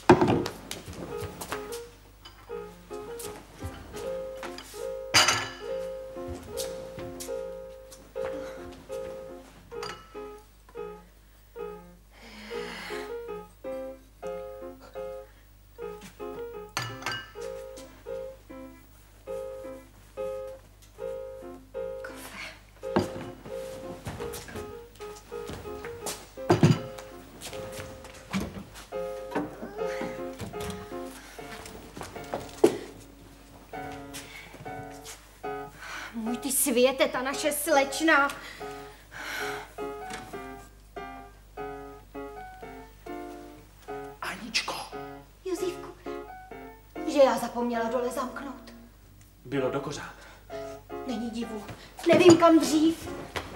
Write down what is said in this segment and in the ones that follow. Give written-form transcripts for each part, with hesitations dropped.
Můj ty světe, ta naše slečna. Aničko. Jozífku, že já zapomněla dole zamknout. Bylo dokořán. Není divu. Nevím, kam dřív.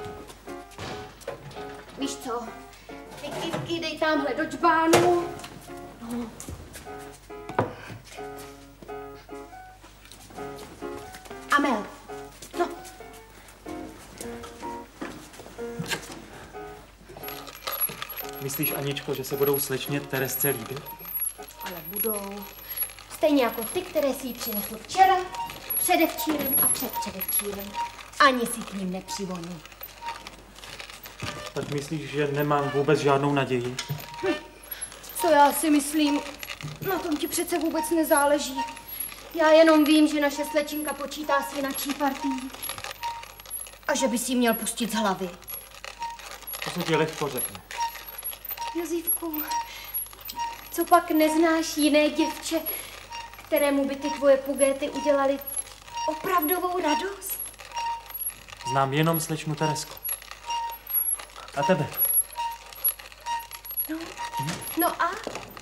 Víš co? Ty kytky dej tamhle do džbánu. No. Amel. No. Myslíš, Aničko, že se budou slečně Teresce líbit? Ale budou. Stejně jako ty, které si ji přinesl včera, předevčírem a předpředevčírem. Ani si k ním nepřivoní. Tak myslíš, že nemám vůbec žádnou naději? Co já si myslím? Na tom ti přece vůbec nezáleží. Já jenom vím, že naše slečinka počítá s jinačí partií. A že by si ji měl pustit z hlavy. To se ti lehko řekne. Jozífku, co pak neznáš jiné děvče, kterému by ty tvoje pugéty udělali opravdovou radost? Znám jenom slečnu Teresku. A tebe? No a?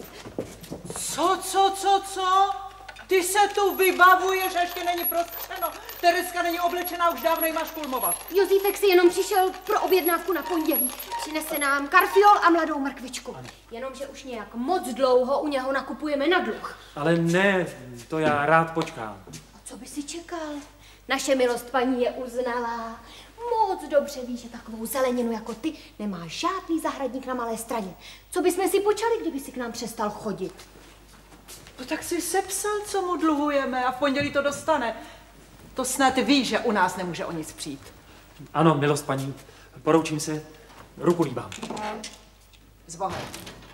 Co? Ty se tu vybavuješ, ještě není prostřeno. Tereska není oblečená, už dávno jí máš kulmovat. Jozífek si jenom přišel pro objednávku na pondělí. Přinese nám karfiol a mladou mrkvičku. Jenomže už nějak moc dlouho u něho nakupujeme na dluh. Ale ne, to já rád počkám. A co by si čekal? Naše milost paní je uznalá. Moc dobře ví, že takovou zeleninu jako ty nemá žádný zahradník na Malé Straně. Co bychom si počali, kdyby si k nám přestal chodit? No tak si sepsal, co mu dluhujeme a v pondělí to dostane. To snad ví, že u nás nemůže o nic přijít. Ano, milost paní, poroučím se, ruku líbám. S Bohem.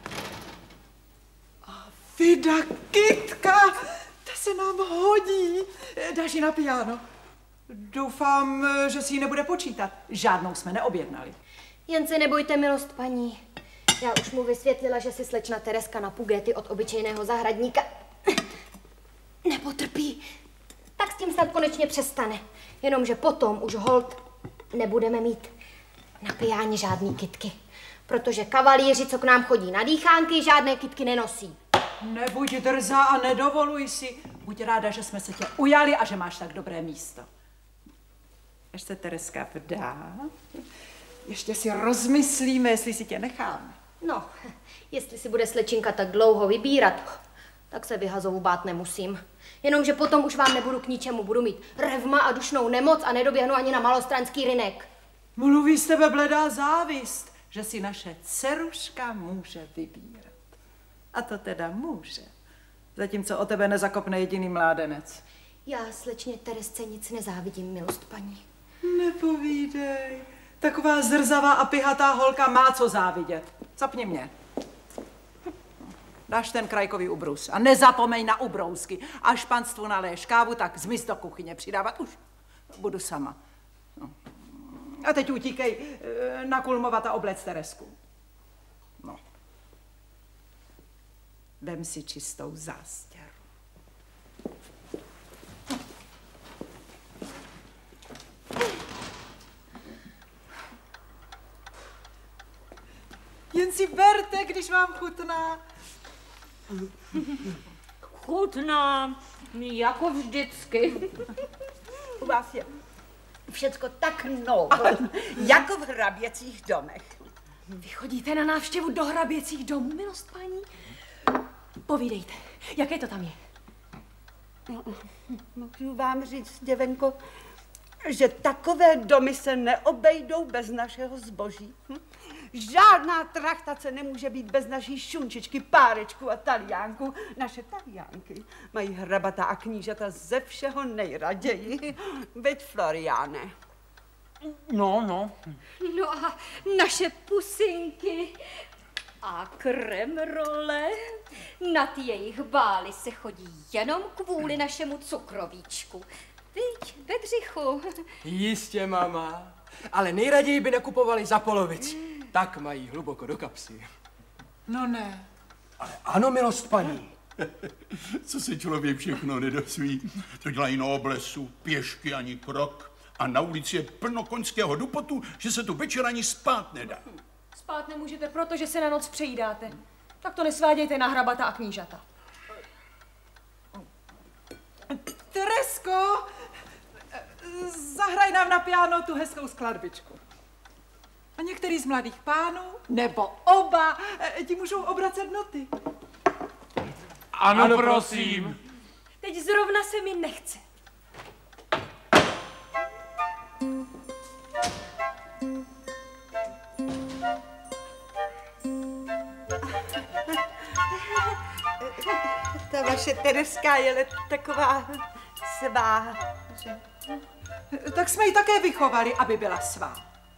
A vida kytka, ta se nám hodí. Dáš ji na piano. Doufám, že si ji nebude počítat. Žádnou jsme neobjednali. Jen se nebojte, milost paní. Já už mu vysvětlila, že si slečna Tereska na pugéty od obyčejného zahradníka nepotrpí. Tak s tím snad konečně přestane. Jenomže potom už holt nebudeme mít na pijáně žádný kytky. Protože kavalíři, co k nám chodí na dýchánky, žádné kytky nenosí. Nebuď drzá a nedovoluj si. Buď ráda, že jsme se tě ujali a že máš tak dobré místo. Až se Tereska vdá, ještě si rozmyslíme, jestli si tě necháme. No, jestli si bude slečinka tak dlouho vybírat, tak se vyhazovu bát nemusím. Jenomže potom už vám nebudu k ničemu, budu mít revma a dušnou nemoc a nedoběhnu ani na malostranský rynek. Mluví z tebe bledá závist, že si naše dceruška může vybírat. A to teda může, zatímco o tebe nezakopne jediný mládenec. Já slečně Teresce nic nezávidím, milost paní. Nepovídej. Taková zrzavá a pihatá holka má co závidět. Zapni mě. Dáš ten krajkový ubrus a nezapomeň na ubrousky. Až panstvu naléješ kávu, tak zmiz do kuchyně přidávat. Už budu sama. No. A teď utíkej nakulmovat a oblec Teresku. No. Vem si čistou zástěru. Jen si berte, když vám chutná. Chutná, jako vždycky. U vás je všecko tak nové, jako v hraběcích domech. Vy chodíte na návštěvu do hraběcích domů, milost paní? Povídejte, jaké to tam je? Můžu vám říct, děvenko, že takové domy se neobejdou bez našeho zboží. Žádná trachtace nemůže být bez naší šunčičky, párečku a taliánku. Naše taliánky mají hrabata a knížata ze všeho nejraději. Veď, Floriáne? No. No a naše pusinky a kremrole, na ty jejich bály se chodí jenom kvůli našemu cukrovíčku. Viď, Bedřichu? Jistě, mama. Ale nejraději by nekupovali za polovici. Tak mají hluboko do kapsy. No ne. Ale ano, milost paní. Co se člověk všechno nedosví. To dělají na oblesu, pěšky ani krok. A na ulici je plno koňského dupotu, že se tu večer ani spát nedá. Spát nemůžete, protože se na noc přejídáte. Tak to nesvádějte na hrabata a knížata. Teresko, zahraj nám na piano tu hezkou skladbičku. A některý z mladých pánů, nebo oba, ti můžou obracet noty. Ano, prosím. Teď zrovna se mi nechce. Ta vaše Tereska je taková svá, že? Tak jsme ji také vychovali, aby byla svá.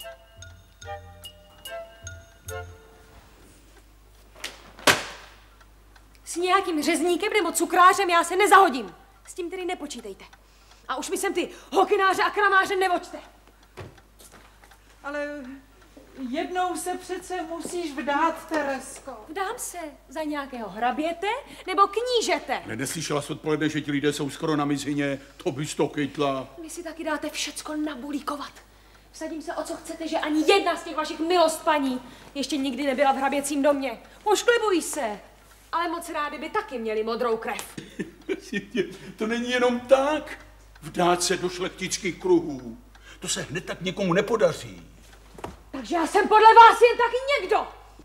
S nějakým řezníkem nebo cukrářem já se nezahodím. S tím tedy nepočítejte. A už mi sem ty hokynáře a kramáře nevoďte. Ale jednou se přece musíš vdát, Teresko. Vdám se za nějakého hraběte nebo knížete. Neslyšela jsi odpoledne, že ti lidé jsou skoro na mizině? To bys to kytla. Vy si taky dáte všecko nabulíkovat. Vsadím se, o co chcete, že ani jedna z těch vašich milost paní ještě nikdy nebyla v hraběcím domě. Pošklibují se. Ale moc rádi by taky měli modrou krev. To není jenom tak. Vdát se do šlechtických kruhů. To se hned tak někomu nepodaří. Takže já jsem podle vás jen taky někdo.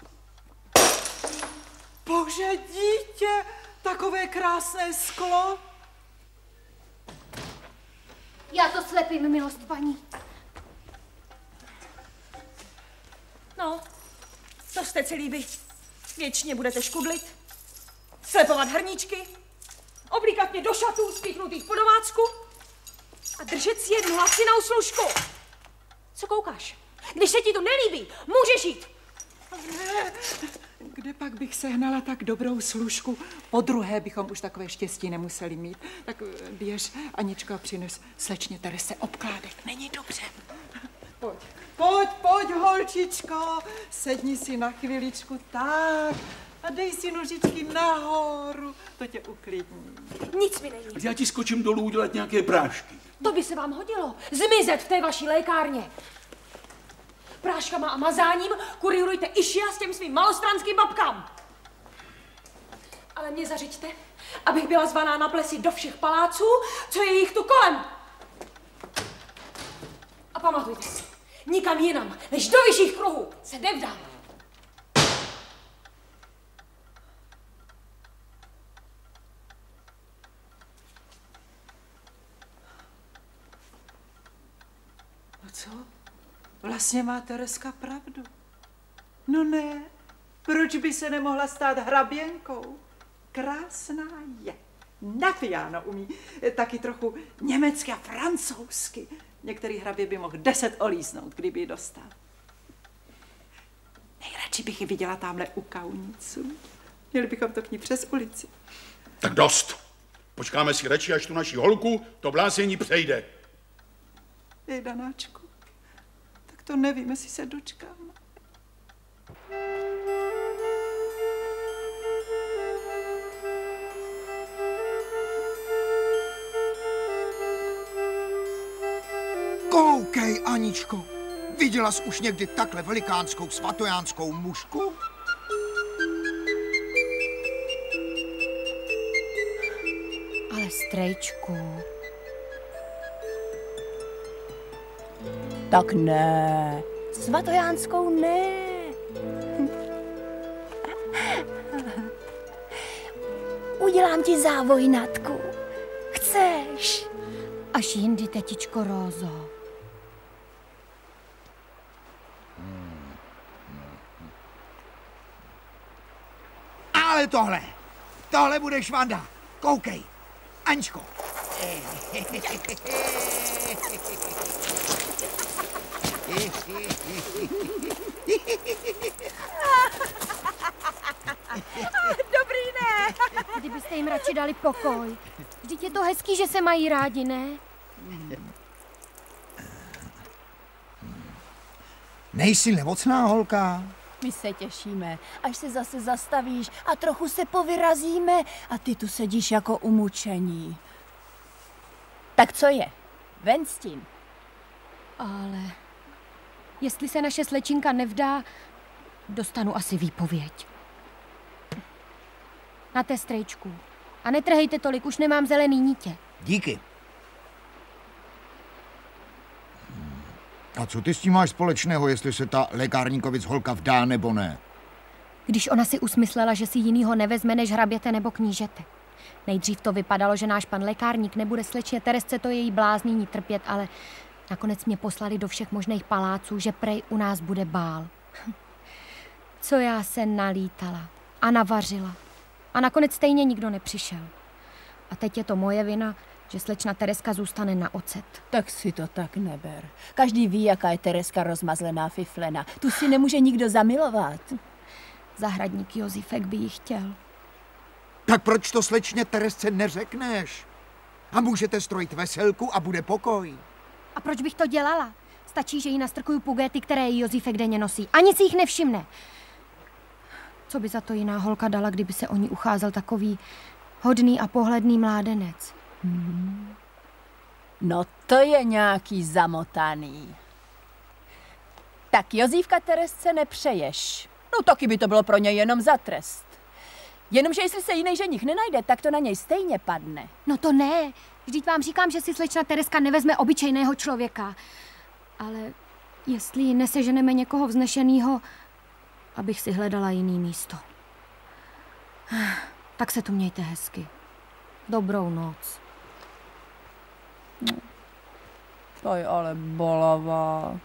Bože, dítě, takové krásné sklo. Já to slepím, milost paní. No, to jste celý vy. Věčně budete škudlit, slepovat hrníčky, oblíkat mě do šatů spíchnutých po domácku a držet si jednu lacinou služku. Co koukáš? Když se ti to nelíbí, můžeš jít. Ne, kde pak bych sehnala tak dobrou služku? Po druhé bychom už takové štěstí nemuseli mít. Tak běž, Aničko, a přines slečně Terese obkládek. Není dobře. Pojď, holčičko. Sedni si na chviličku tak a dej si nožičky nahoru. To tě uklidní. Nic mi není. Já ti skočím dolů udělat nějaké prášky. To by se vám hodilo. Zmizet v té vaší lékárně. Práškama a mazáním kurírujte Išia s těm svým malostranským babkám. Ale mě zařiďte, abych byla zvaná na plesy do všech paláců, co je jich tu kolem. A pamatujte si, nikam jinam, než do vyšších kruhů se nevdám. No co? Vlastně má Tereska pravdu. No ne, proč by se nemohla stát hraběnkou? Krásná je. Na piano umí taky trochu německy a francouzsky. Některý hrabě by mohl 10 olíznout, kdyby ji dostal. Nejradši bych ji viděla tamhle u kauníců. Měli bychom to k ní přes ulici. Tak dost. Počkáme si radši, až tu naši holku to blázení přejde. Jej, Danáčku, tak to nevím, jestli se dočkám. Koukej, Aničko, viděla jsi už někdy takhle velikánskou svatojánskou mužku? Ale strejčku. Tak ne, svatojánskou ne. Udělám ti závojnatku. Chceš? Až jindy, tetičko Rózo. Ale tohle bude švanda. Koukej, Aničko. Dobrý, ne? Kdybyste jim radši dali pokoj. Vždyť je to hezký, že se mají rádi, ne? Nejsi nemocná, holka? My se těšíme, až se zase zastavíš a trochu se povyrazíme a ty tu sedíš jako umučení. Tak co je? Ven s tím. Ale jestli se naše slečinka nevdá, dostanu asi výpověď. Na té strejčku. A netrhejte tolik, už nemám zelený nítě. Díky. A co ty s tím máš společného, jestli se ta lékárníkovic holka vdá nebo ne? Když ona si usmyslela, že si jinýho nevezme než hraběte nebo knížete. Nejdřív to vypadalo, že náš pan lékárník nebude slečně Teresce to její bláznění trpět, ale nakonec mě poslali do všech možných paláců, že prej u nás bude bál. Co já se nalítala a navařila. A nakonec stejně nikdo nepřišel. A teď je to moje vina, že slečna Tereska zůstane na ocet. Tak si to tak neber. Každý ví, jaká je Tereska rozmazlená fiflena. Tu si nemůže nikdo zamilovat. Zahradník Josífek by ji chtěl. Tak proč to slečně Teresce neřekneš? A můžete strojit veselku a bude pokoj. A proč bych to dělala? Stačí, že jí nastrkuju pugéty, které jí Josífek denně nosí. Ani si jich nevšimne. Co by za to jiná holka dala, kdyby se o ní ucházel takový hodný a pohledný mládenec? No to je nějaký zamotaný. Tak Josífka Teresce nepřeješ. No taky by to bylo pro něj jenom za trest. Jenomže jestli se jiný ženich nenajde, tak to na něj stejně padne. No to ne. Vždyť vám říkám, že si slečna Tereska nevezme obyčejného člověka. Ale jestli neseženeme někoho vznešenýho, abych si hledala jiný místo. Tak se tu mějte hezky. Dobrou noc. To je ale bolavá.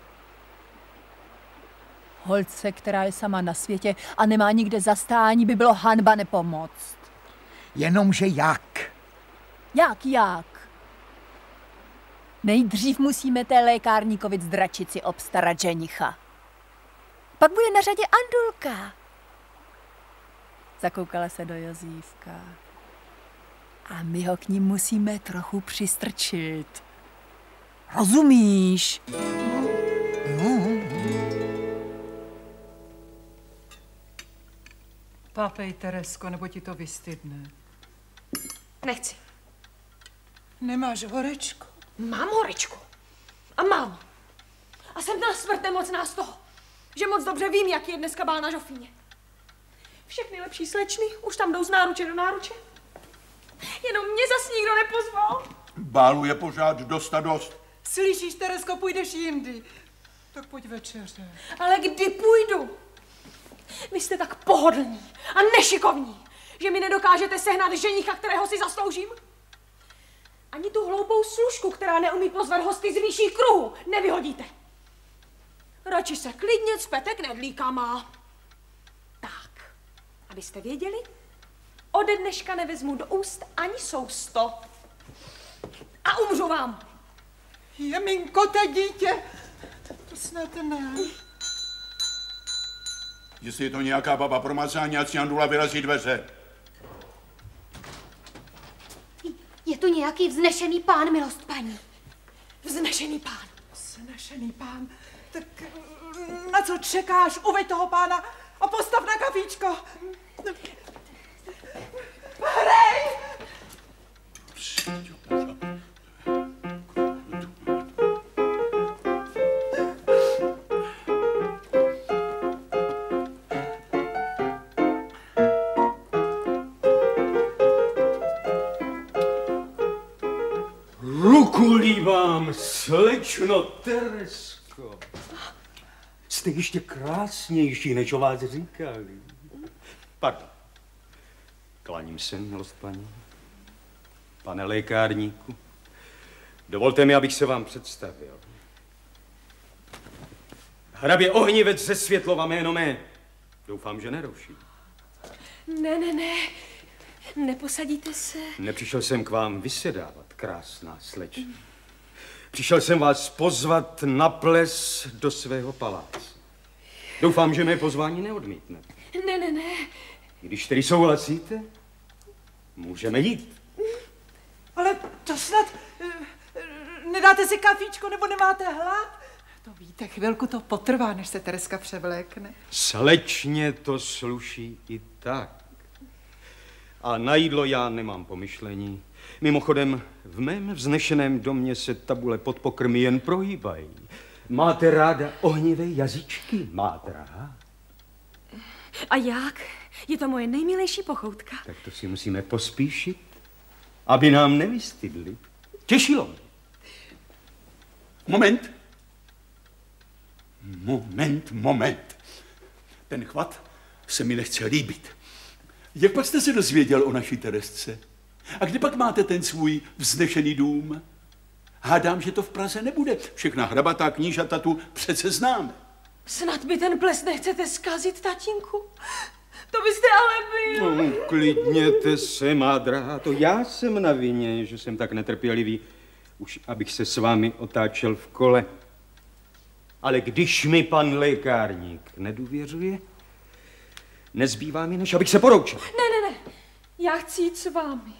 Holce, která je sama na světě a nemá nikde zastání, by bylo hanba nepomoct. Jenomže jak? Jak? Nejdřív musíme té lékárníkovic dračici obstarat ženicha. Pak bude na řadě Andulka. Zakoukala se do Josífka. A my ho k ní musíme trochu přistrčit. Rozumíš? Papej, Teresko, nebo ti to vystydne. Nechci. Nemáš horečku? Mám horečku. A mám. A jsem na smrt nemocná z toho, že moc dobře vím, jaký je dneska bál na Žofíně. Všechny lepší slečny už tam jdou z náruče do náruče. Jenom mě zas nikdo nepozval. Bálu je pořád dost a dost. Slyšíš, Teresko, půjdeš jindy. Tak pojď večeře. Ale kdy půjdu? Vy jste tak pohodlní a nešikovní, že mi nedokážete sehnat ženicha, kterého si zasloužím. Ani tu hloupou služku, která neumí pozvat hosty z vyšších kruhů, nevyhodíte. Radši se klidně cpete k nedlíkama. Tak, abyste věděli, ode dneška nevezmu do úst ani sousto. A umřu vám. Jeminko, to dítě, to snad ne. Jestli je to nějaká baba promazání, ať si Andula vyrazí dveře. Je tu nějaký vznešený pán, milost paní. Vznešený pán. Vznešený pán. Tak na co čekáš? Uveď toho pána a postav na kafíčko. Hrej! Rukolívám, slečno Teresko. Jste ještě krásnější, než o vás říkali. Pardon. Klaním se, milost paní. Pane lékárníku, Dovolte mi, abych se vám představil. Hrabě Ohnivec ze Světlova jméno mé. Doufám, že neruší. Ne. Neposadíte se? Nepřišel jsem k vám vysedávat, krásná slečno. Přišel jsem vás pozvat na ples do svého paláce. Doufám, že mé pozvání neodmítnete. Ne. Když tedy souhlasíte, můžeme jít. Ale to snad... Nedáte si kafíčko, nebo nemáte hlad? To víte, chvilku to potrvá, než se Tereska převlékne. Slečně to sluší i tak. A na jídlo já nemám pomyšlení. Mimochodem, v mém vznešeném domě se tabule pod pokrmy jen prohýbají. Máte ráda ohnivé jazyčky, má drahá? A jak? Je to moje nejmilejší pochoutka. Tak to si musíme pospíšit, aby nám nevystydli. Těšilo mě. Moment. Ten chvat se mi nechce líbit. Jak pak jste se dozvěděl o naší Teresce? A kde pak máte ten svůj vznešený dům? Hádám, že to v Praze nebude. Všechna hrabatá knížata tu přece známe. Snad by ten ples nechcete zkazit, tatínku? To byste ale byl. No, klidněte se, má drahá, to já jsem na vině, že jsem tak netrpělivý, už abych se s vámi otáčel v kole. Ale když mi pan lékárník nedůvěřuje, nezbývá mi, než abych se poroučil. Ne, já chci jít s vámi.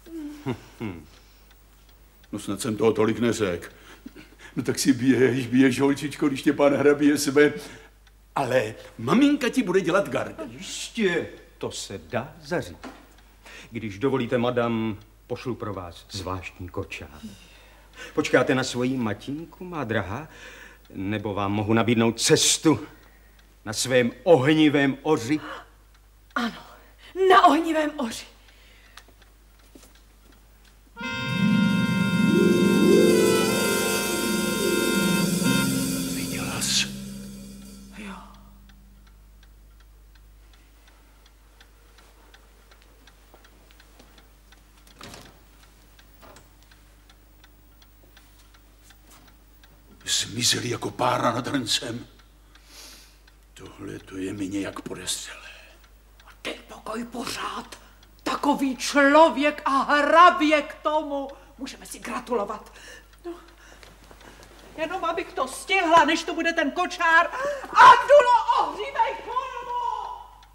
No snad jsem toho tolik neřekl. No tak si běž, holčičko, když tě pan hrabě sebe. Ale maminka ti bude dělat gardu. Jistě, to se dá zařídit. Když dovolíte, madam, pošlu pro vás zvláštní kočár. Počkáte na svoji matinku, má drahá, nebo vám mohu nabídnout cestu na svém ohnivém oři? Ano, na ohnivém oři. Viděla jsi? Jo. Zmizeli jako pára nad hrncem. Tohle to je mi nějak podezřelé. A ten pokoj pořád. Takový člověk a hrabě k tomu. Můžeme si gratulovat. No, jenom abych to stihla, než to bude ten kočár. A dulo ohřívej kolmo!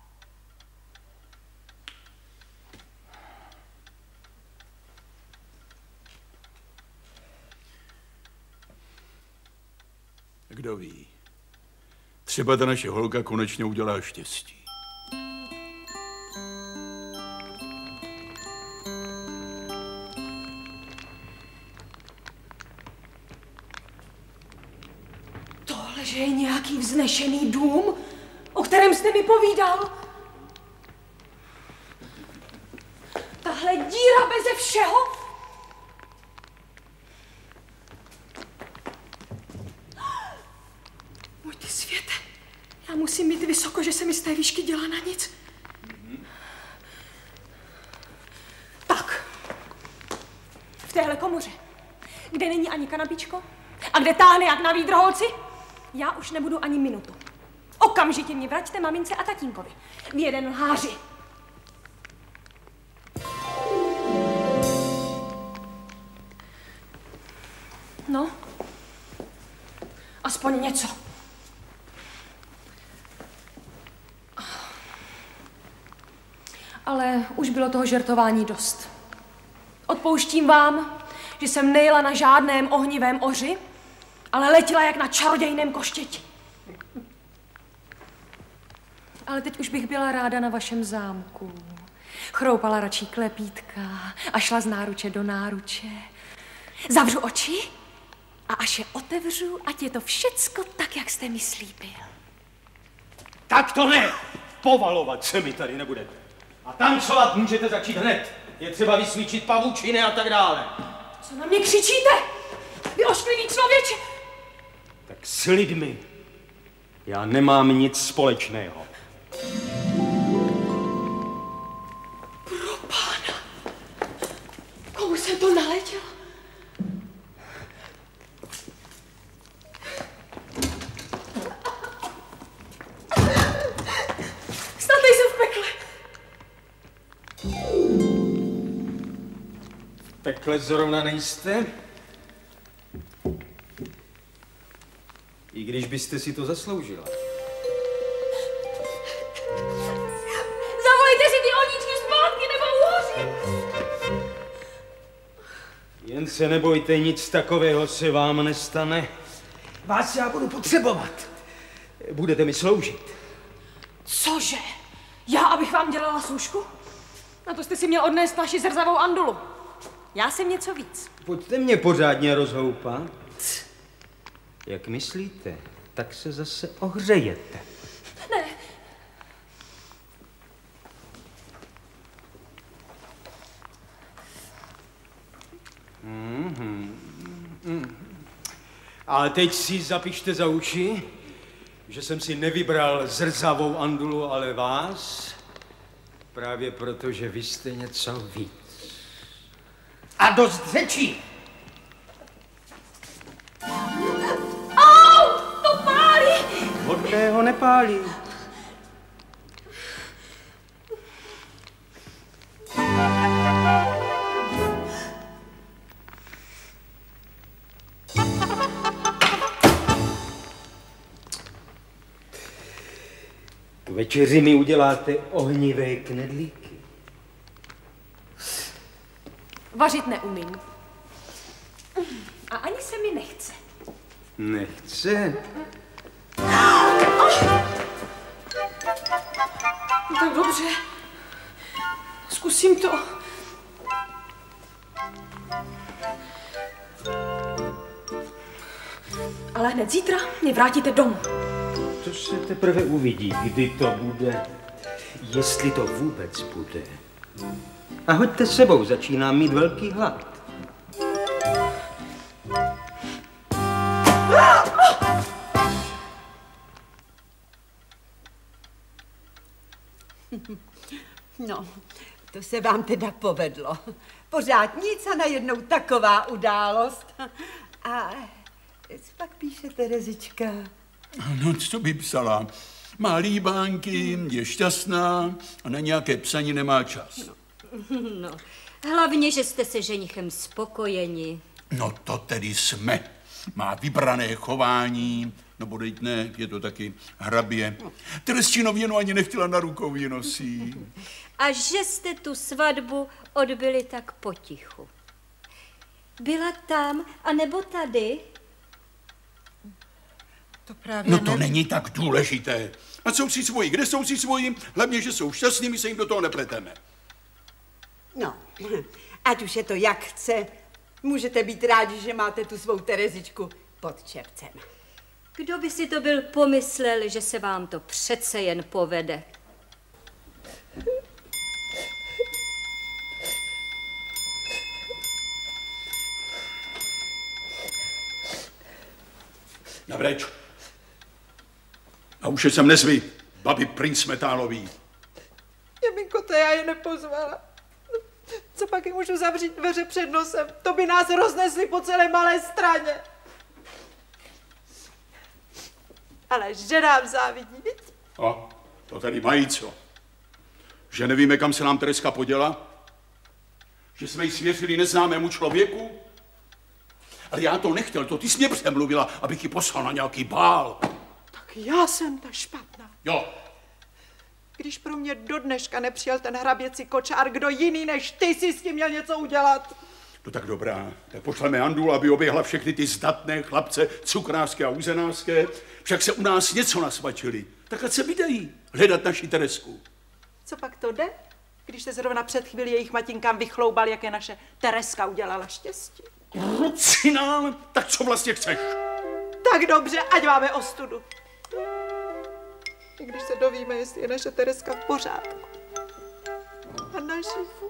Kdo ví, třeba ta naše holka konečně udělá štěstí. Tohle, že je nějaký vznešený dům, o kterém jste mi povídal. Tahle díra beze všeho. Můj ty světe, já musím mít vysoko, že se mi z té výšky dělá na nic. Tak, v téhle komoře, kde není ani kanapíčko a kde táhne jak na výdroholci, já už nebudu ani minutu. Okamžitě mě vraťte mamince a tatínkovi. V jeden lháři. No, aspoň něco. Ale už bylo toho žertování dost. Odpouštím vám, že jsem nejela na žádném ohnivém oři, ale letěla jak na čarodějném koštěti. Ale teď už bych byla ráda na vašem zámku. Chroupala radši klepítka a šla z náruče do náruče. Zavřu oči a až je otevřu, ať je to všecko tak, jak jste mi slíbil. Tak to ne! Povalovat se mi tady nebudete. A tancovat můžete začít hned. Je třeba vysvíčit pavučiny a tak dále. Co na mě křičíte? Vy ošklivý člověče! Tak s lidmi já nemám nic společného. Pro pána! Komu jsem to naletěla? pekle zrovna nejste. I když byste si to zasloužila. Zavolejte si ty ohníčky zpátky, nebo uhoří! Jen se nebojte, nic takového se vám nestane. Vás já budu potřebovat. Budete mi sloužit. Cože? Já, abych vám dělala služku? Na to jste si měl odnést naši zrzavou andulu. Já jsem něco víc. Pojďte mě pořádně rozhoupat. Jak myslíte, tak se zase ohřejete. Ne. A teď si zapište za uši, že jsem si nevybral zrzavou andulu, ale vás, právě proto, že vy jste něco víc. A dost řečí! Au! To pálí! Hodného nepálí. K večeři mi uděláte ohnivé knedlíky. Vařit neumím. A ani se mi nechce. Nechce? No tak dobře. Zkusím to. Ale hned zítra mě vrátíte domů. To se teprve uvidí, kdy to bude. Jestli to vůbec bude. A hoďte s sebou, začínám mít velký hlad. No, to se vám teda povedlo. Pořád nic a najednou taková událost. A co pak píše Terezička? No, co by psala? Má líbánky, je šťastná a na nějaké psaní nemá čas. No, hlavně, že jste se ženichem spokojeni. No to tedy jsme. Má vybrané chování, no bodejť ne, je to taky hrabě. Teresčinověnu ani nechtěla na rukou ji nosí. A že jste tu svatbu odbyli tak potichu. Byla tam, anebo tady? To právě No to není tak důležité. A jsou si svoji, kde jsou si svoji? Hlavně, že jsou šťastní, my se jim do toho nepleteme. No, ať už je to jak chce, můžete být rádi, že máte tu svou Terezičku pod čepcem. Kdo by si to byl pomyslel, že se vám to přece jen povede? Navreč. A už je sem nezvi, babi princ Metálový. Jeminko, to já je nepozvala. Co pak jim můžu zavřít dveře před nosem? To by nás roznesli po celé Malé Straně. Ale že nám závidí, viď? A to tady mají co? Že nevíme, kam se nám Tereska poděla? Že jsme ji svěřili neznámému člověku? Ale já to nechtěl, to ty jsi mě přemluvila, abych ji poslal na nějaký bál. Tak já jsem ta špatná. Jo. Když pro mě do dneška nepřijel ten hraběcí kočár, kdo jiný než ty si s tím měl něco udělat? No tak dobrá, tak pošleme Andulu, aby oběhla všechny ty zdatné chlapce, cukrářské a uzenářské. Však se u nás něco nasvačili. Tak ať se vydají hledat naši Teresku. Co pak to jde, když se zrovna před chvíli jejich matinkám vychloubal, jaké naše Tereska udělala štěstí? Krucinál, tak co vlastně chceš? Tak dobře, ať máme ostudu. I když se dovíme, jestli je naše Tereska v pořádku. A naživu.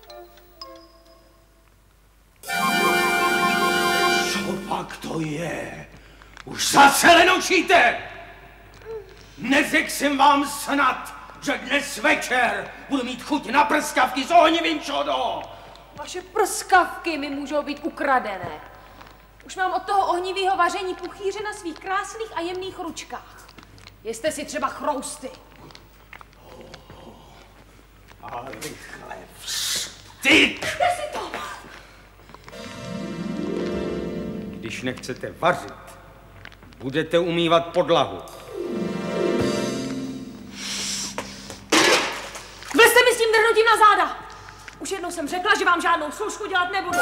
Co pak to je? Už zase lenočíte! Neřekl jsem vám snad, že dnes večer budu mít chuť na prskavky s ohnivým čodo! Vaše prskavky mi můžou být ukradené. Už mám od toho ohnivého vaření puchýře na svých krásných a jemných ručkách. Jeste si třeba chrousty. A rychle vstyk! Kde si to? Když nechcete vařit, budete umývat podlahu. Vlezte mi s tím drhnutím na záda! Už jednou jsem řekla, že vám žádnou služku dělat nebudu.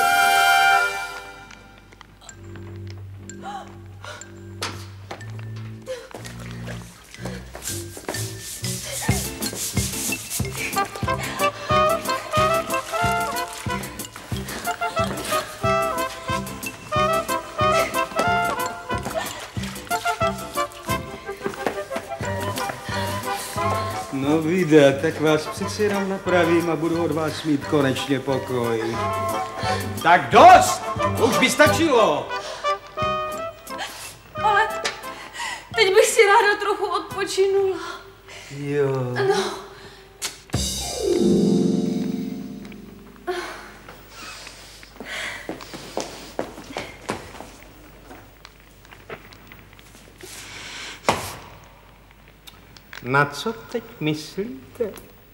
No víte, tak vás přeci jenom napravím a budu od vás mít konečně pokoj. Tak dost! Už by stačilo! Ale teď bych si ráda trochu odpočinula. Jo. No. Na co teď myslíte?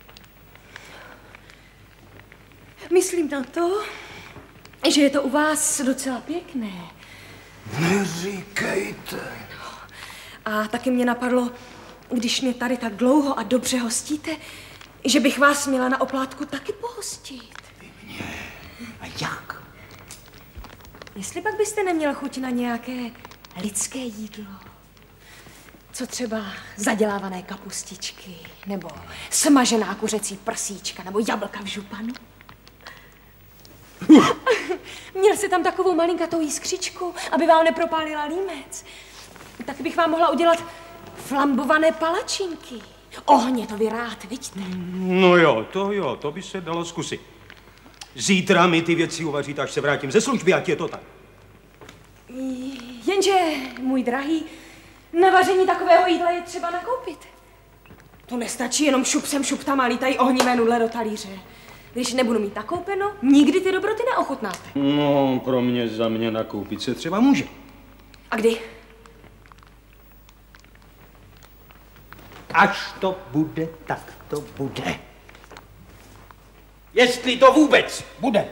Myslím na to, že je to u vás docela pěkné. Neříkejte. A taky mě napadlo, když mě tady tak dlouho a dobře hostíte, že bych vás měla na oplátku taky pohostit. A jak? Jestli pak byste neměl chuť na nějaké lidské jídlo. Co třeba zadělávané kapustičky, nebo smažená kuřecí prsíčka, nebo jablka v županu. Měl jsi tam takovou malinkatou jiskřičku, aby vám nepropálila límec. Tak bych vám mohla udělat flambované palačinky. Ohně to vy rád, vidíte? No jo, to by se dalo zkusit. Zítra mi ty věci uvařit, až se vrátím ze služby, ať je to tak. Jenže, můj drahý, na vaření takového jídla je třeba nakoupit. To nestačí jenom šup sem, šup tam a lítají ohnivé nudle do talíře. Když nebudu mít nakoupeno, nikdy ty dobroty neochutnáte. No, pro mě za mě nakoupit se třeba může. A kdy? Až to bude, tak to bude. Jestli to vůbec bude.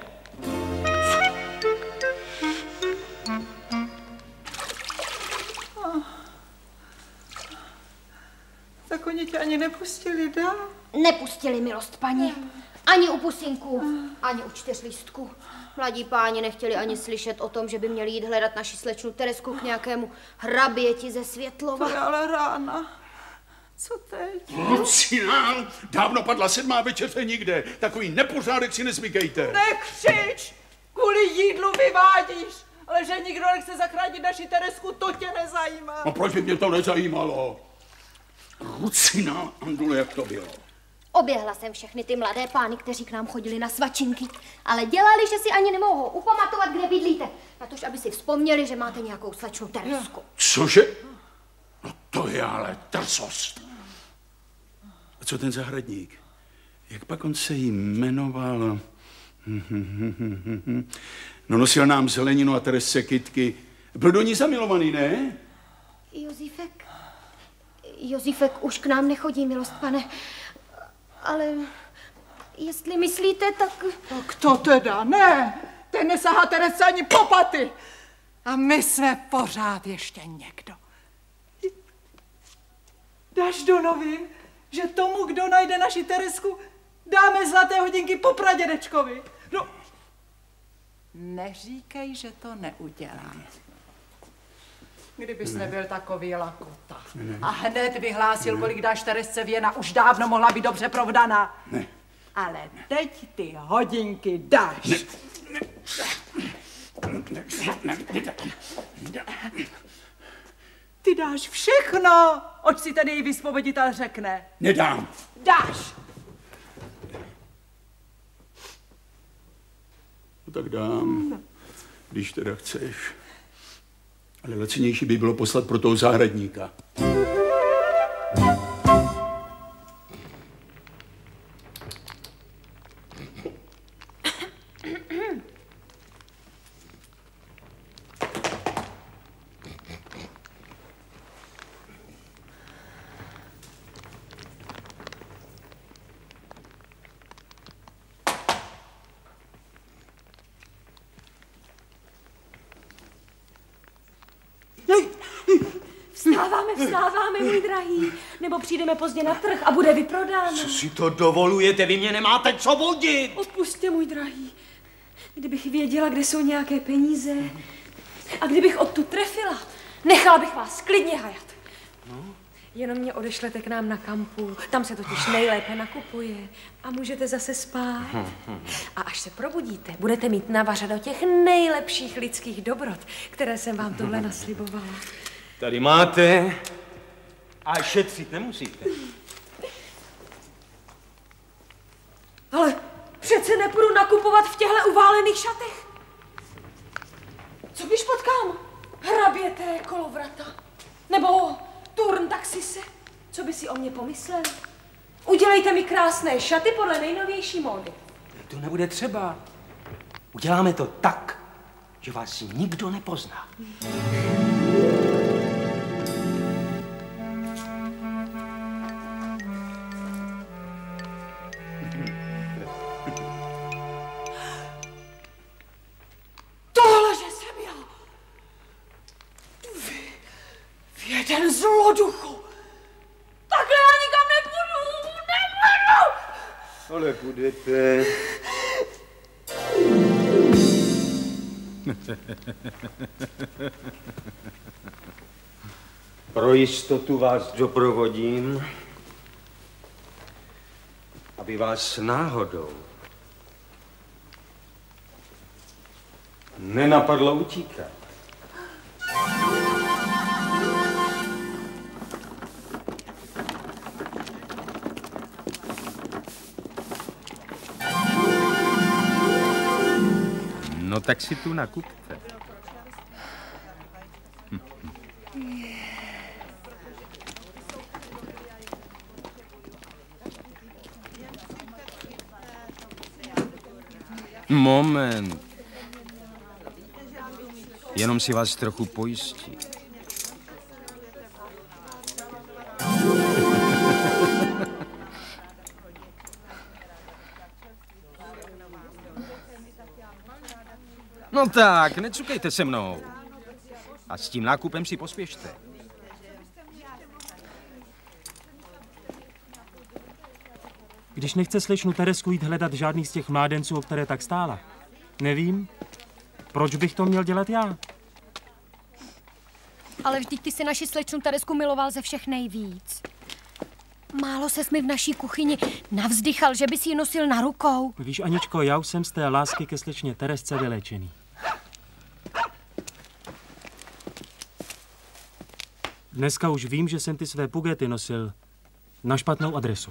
Tak oni tě ani nepustili dál? Nepustili, milost paní. Ani u Pusinku, ani u 4 lístků. Mladí páni nechtěli ani slyšet o tom, že by měli jít hledat naši slečnu Teresku k nějakému hraběti ze Světlova. To je ale rána. Co teď? Lucina, dávno padla 7. večeře nikde. Takový nepořádek si nezvykejte. Nekřič! Kvůli jídlu vyvádíš. Ale že nikdo nechce zachránit naši Teresku, to tě nezajímá. A proč by mě to nezajímalo? Lucina, Andule, jak to bylo? Oběhla jsem všechny ty mladé pány, kteří k nám chodili na svačinky, ale dělali, že si ani nemohou upamatovat, kde bydlíte. Natož, aby si vzpomněli, že máte nějakou slečnu Teresku. Cože? No to je ale drzost. A co ten zahradník? Jak pak on se jmenoval? No nosil nám zeleninu a Teresce kytky. Byl do ní zamilovaný, ne? Josífek už k nám nechodí, milost pane. Ale jestli myslíte, tak... Tak to teda ne. Ten nesahá Teresce ani po paty. A my jsme pořád ještě někdo. Dáš do novin, že tomu, kdo najde naši Teresku, dáme zlaté hodinky po pradědečkovi. No, neříkej, že to neudělám. Kdybys nebyl takový lakota. A hned vyhlásil, kolik dáš Teresce věna, už dávno mohla být dobře provdaná. Ne. Ale teď ty hodinky dáš. Ty dáš všechno, oč si tady její vysvoboditel řekne. Nedám. Dáš. No tak dám, když teda chceš. Ale lacinější by bylo poslat pro toho zahradníka. Vstáváme, můj drahý. Nebo přijdeme pozdě na trh a bude vyprodáno. Co si to dovolujete? Vy mě nemáte co vodit. Odpusťte, můj drahý. Kdybych věděla, kde jsou nějaké peníze a kdybych odtud trefila, nechala bych vás klidně hajat. No? Jenom mě odešlete k nám na kampu, tam se totiž nejlépe nakupuje a můžete zase spát. A až se probudíte, budete mít navařeno těch nejlepších lidských dobrot, které jsem vám tohle naslibovala. Tady máte a šetřit nemusíte. Ale přece nepůjdu nakupovat v těchto uválených šatech. Co když potkám hraběté Kolovrata? Nebo Turn Taxise? Co by si o mě pomyslel? Udělejte mi krásné šaty podle nejnovější módy. To nebude třeba. Uděláme to tak, že vás nikdo nepozná. Tohle, že jsem já. Jeden zloduchu. Takhle já nikam nepůjdu. Ale budete. Pro jistotu vás doprovodím, aby vás náhodou nenapadlo utíkat. No tak si tu nakupte. Moment. Jenom si vás trochu pojistí. No tak, necukejte se mnou. A s tím nákupem si pospěšte. Když nechce slečnu Teresku jít hledat žádný z těch mládenců, o které tak stála, nevím, proč bych to měl dělat já. Ale vždyť ty si naši slečnu Teresku miloval ze všech nejvíc. Málo ses mi v naší kuchyni navzdychal, že bys ji nosil na rukou. Víš, Aničko, já už jsem z té lásky ke slečně Teresce vyléčený. Dneska už vím, že jsem ty své pugety nosil na špatnou adresu.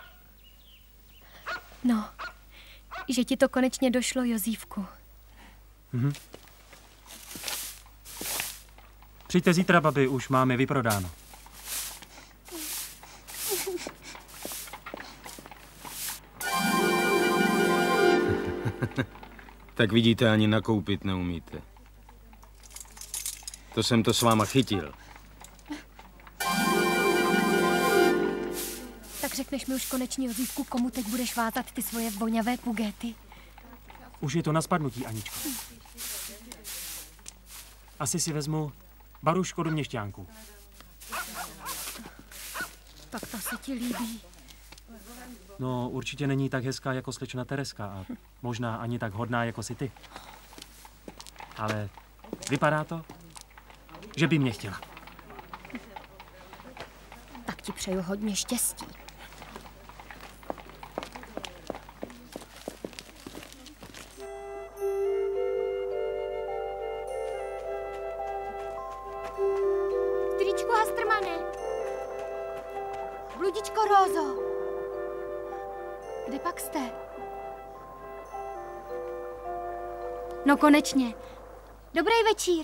No, že ti to konečně došlo, Jozífku. Mhm. Přijďte zítra, babi, už máme vyprodáno. Tak vidíte, ani nakoupit neumíte. To jsem to s váma chytil. Tak řekneš mi už konečně, Jozífku, komu teď budeš vázat ty svoje voňavé pugety? Už je to na spadnutí, Aničko. Asi si vezmu barušku do Měšťánků. Tak to se ti líbí. No, určitě není tak hezká jako slečna Tereska a možná ani tak hodná jako si ty. Ale vypadá to, že by mě chtěla. Tak ti přeju hodně štěstí. Tričku Hastrmane. Bludičko Rózo. Kde pak jste? No konečně. Dobrý večír.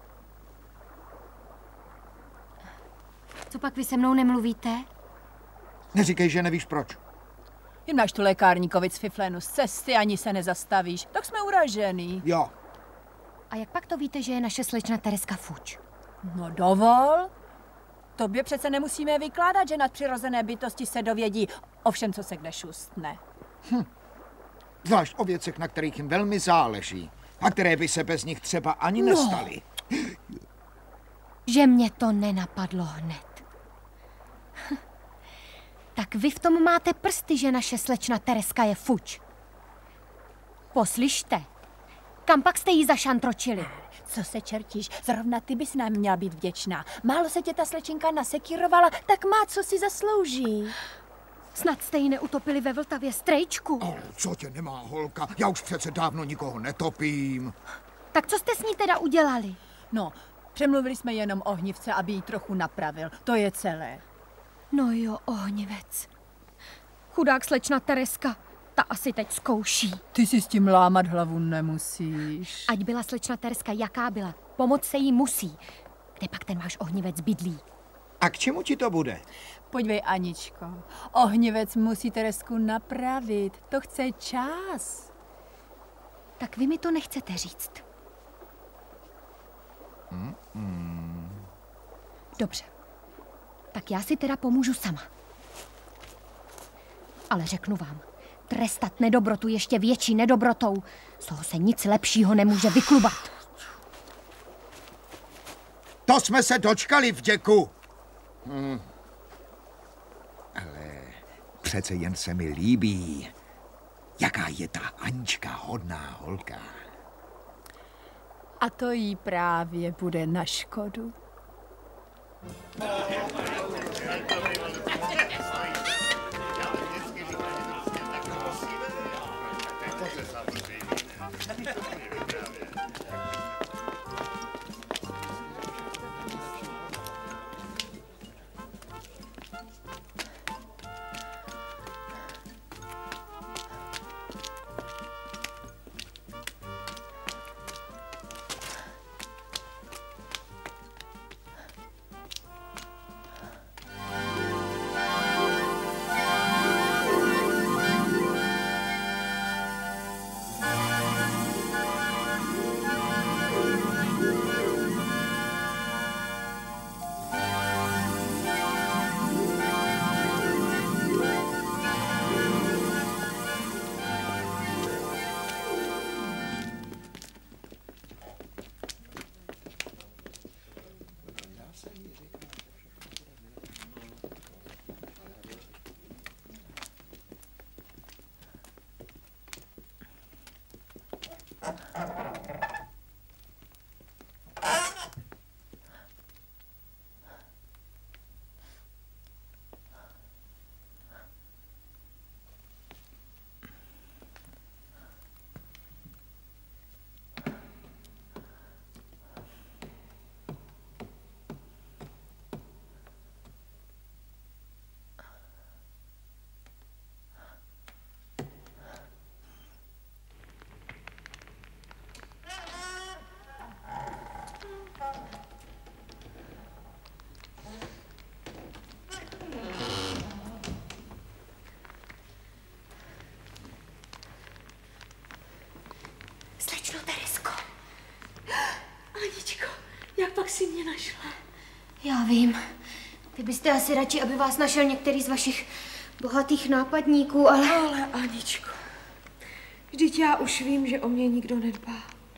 Co pak vy se mnou nemluvíte? Neříkej, že nevíš proč. Jen máš tu lékárníkovic fiflénu z cesty, ani se nezastavíš. Tak jsme uražený. Jo. A jak pak to víte, že je naše slečna Tereska fuč? No dovol. Tobě přece nemusíme vykládat, že nadpřirozené bytosti se dovědí o všem, co se kde šustne. Zvlášť o věcech, na kterých jim velmi záleží. A které by se bez nich třeba ani nestaly. že mě to nenapadlo hned. Tak vy v tom máte prsty, že naše slečna Tereska je fuč. Poslyšte, kam pak jste jí zašantročili? Co se čertíš? Zrovna ty bys nám měla být vděčná. Málo se tě ta slečinka nasekírovala, tak má, co si zaslouží. Snad jste ji neutopili ve Vltavě, strejčku. Ale co tě nemá, holka? Já už přece dávno nikoho netopím. Tak co jste s ní teda udělali? No, přemluvili jsme jenom ohnivce, aby ji trochu napravil. To je celé. No jo, ohnivec. Chudák slečna Tereska, ta asi teď zkouší. Ty si s tím lámat hlavu nemusíš. Ať byla slečna Tereska jaká byla, pomoct se jí musí. Kde pak ten váš ohnivec bydlí? A k čemu ti to bude? Podívej, Aničko, ohnivec musí Teresku napravit. To chce čas. Tak vy mi to nechcete říct. Dobře. Tak já si teda pomůžu sama. Ale řeknu vám, trestat nedobrotu ještě větší nedobrotou, z toho se nic lepšího nemůže vyklubat. To jsme se dočkali, vděku. Ale přece jen se mi líbí, jaká je ta Anička hodná holka. A to jí právě bude na škodu. Slečno Teresko. Aničko, jak pak si mě našla? Já vím. Vy byste asi radši, aby vás našel některý z vašich bohatých nápadníků, ale... Ale Aničko, vždyť já už vím, že o mě nikdo nedbá.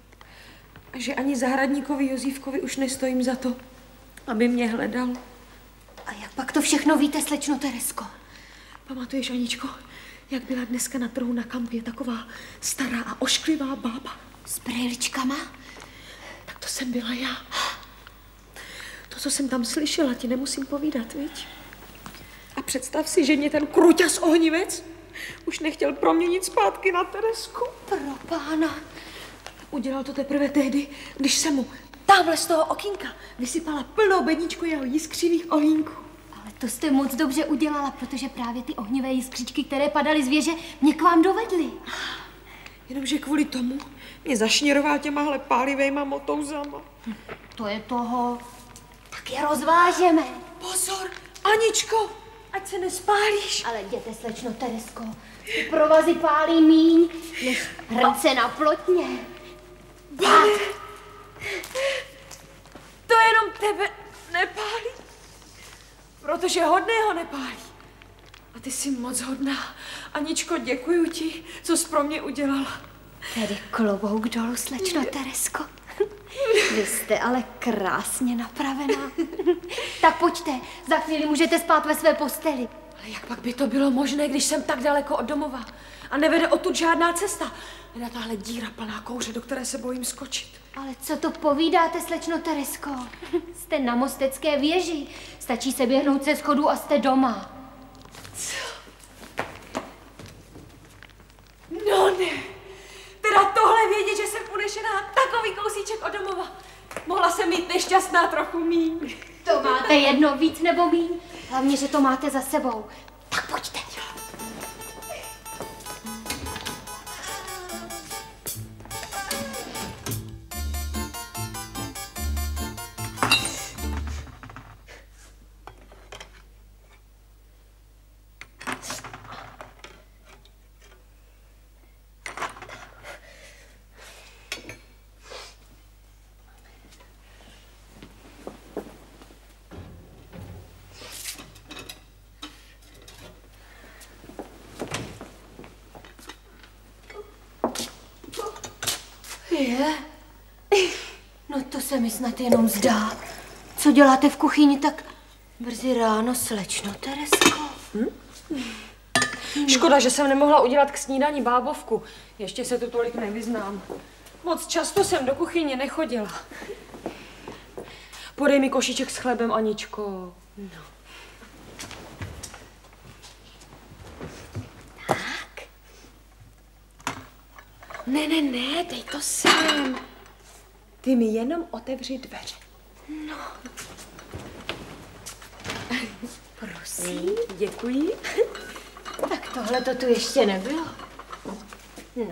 A že ani zahradníkovi Jozífkovi už nestojím za to, aby mě hledal. A jak pak to všechno víte, slečno Teresko? Pamatuješ, Aničko, jak byla dneska na trhu na kampě taková stará a ošklivá bába? S brýličkama? Tak to jsem byla já. To, co jsem tam slyšela, ti nemusím povídat, viď? A představ si, že mě ten kruťas ohnivec už nechtěl proměnit zpátky na Teresku. Pro pána. Udělal to teprve tehdy, když jsem mu tamhle z toho okýnka vysypala plnou bedničku jeho jiskřivých ohýnků. Ale to jste moc dobře udělala, protože právě ty ohnivé jiskřičky, které padaly z věže, mě k vám dovedly. Jenomže kvůli tomu mě zašněroval těmahle pálivejma motouzama. To je toho. Tak je rozvážeme. Pozor, Aničko, ať se nespálíš. Ale jděte, slečno Teresko, ty provazy pálí míň, než hrnce na plotně. Pane, to jenom tebe nepálí, protože hodného nepálí. A ty jsi moc hodná. Aničko, děkuju ti, co jsi pro mě udělala. Tedy klobouk dolů, slečno Teresko. Vy jste ale krásně napravená. Tak pojďte, za chvíli můžete spát ve své posteli. Ale jak pak by to bylo možné, když jsem tak daleko od domova a nevede odtud žádná cesta? Leda tahle díra plná kouře, do které se bojím skočit. Ale co to povídáte, slečno Teresko? Jste na Mostecké věži. Stačí se běhnout ze schodů a jste doma. No ne, teda tohle vědět, že jsem unešená takový kousíček od domova. Mohla jsem mít nešťastná trochu míň. To máte jedno víc nebo míň. Hlavně, že to máte za sebou. Tak pojďte. Je? No to se mi snad jenom zdá. Co děláte v kuchyni tak brzy ráno, slečno Teresko? Škoda, že jsem nemohla udělat k snídani bábovku. Ještě se tu tolik nevyznám. Moc často jsem do kuchyně nechodila. Podej mi košíček s chlebem, Aničko. No. Tak. Ne, dej to sem. Ty mi jenom otevři dveře. No. Prosím. Děkuji. Tak tohle to tu ještě nebylo. No.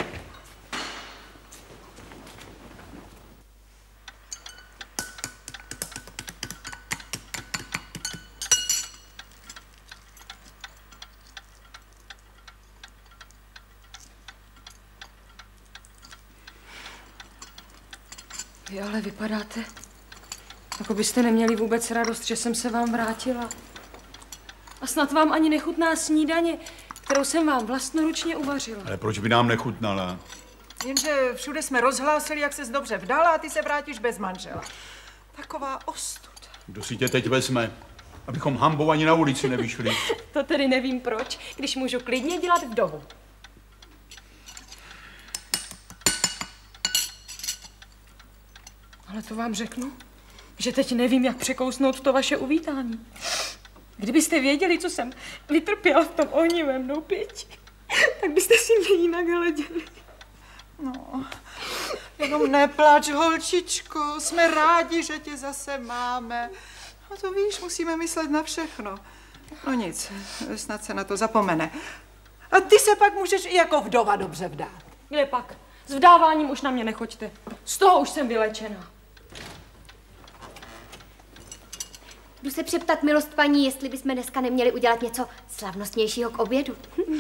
Vy ale vypadáte, jako byste neměli vůbec radost, že jsem se vám vrátila. A snad vám ani nechutná snídaně, kterou jsem vám vlastnoručně uvařila. Ale proč by nám nechutnala? Jenže všude jsme rozhlásili, jak ses dobře vdala a ty se vrátíš bez manžela. Taková ostuda. Kdo si tě teď vezme? Abychom hambou ani na ulici nevyšli. To tedy nevím proč, když můžu klidně dělat vdovu. Ale to vám řeknu, že teď nevím, jak překousnout to vaše uvítání. Kdybyste věděli, co jsem vytrpěla v tom ohnivém doupěti, tak byste si mě jinak hleděli. No, jenom neplač, holčičko, jsme rádi, že tě zase máme. No to víš, musíme myslet na všechno. No nic, snad se na to zapomene. A ty se pak můžeš i jako vdova dobře vdát. Kde pak? S vdáváním už na mě nechoďte. Z toho už jsem vylečená. Jdu se přeptat, milost paní, jestli bychom dneska neměli udělat něco slavnostnějšího k obědu.